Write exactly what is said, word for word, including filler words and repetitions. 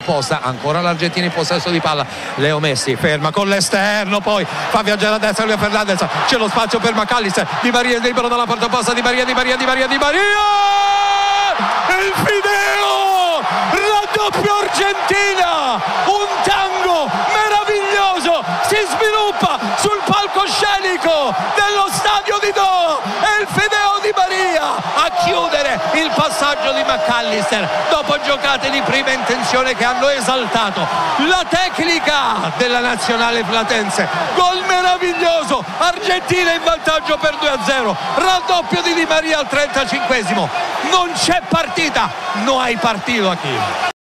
proposta, ancora l'Argentina in possesso di palla. Leo Messi ferma con l'esterno, poi fa viaggiare a destra Leo Fernandez, c'è lo spazio per McAllister, Di Maria è libero dalla porta opposta, Di Maria, Di Maria, Di Maria, Di Maria, il Fideo, raddoppio Argentina, un tango meraviglioso si sviluppa sul palcoscenico dello stadio di Doha e il Fideo Di Maria a chiudere il passaggio di McAllister dopo giocate di prima intenzione che hanno esaltato la tecnica della nazionale platense. Gol meraviglioso, Argentina in vantaggio per due a zero, raddoppio di Di Maria al trentacinquesimo. Non c'è partita, no hay partido aquí.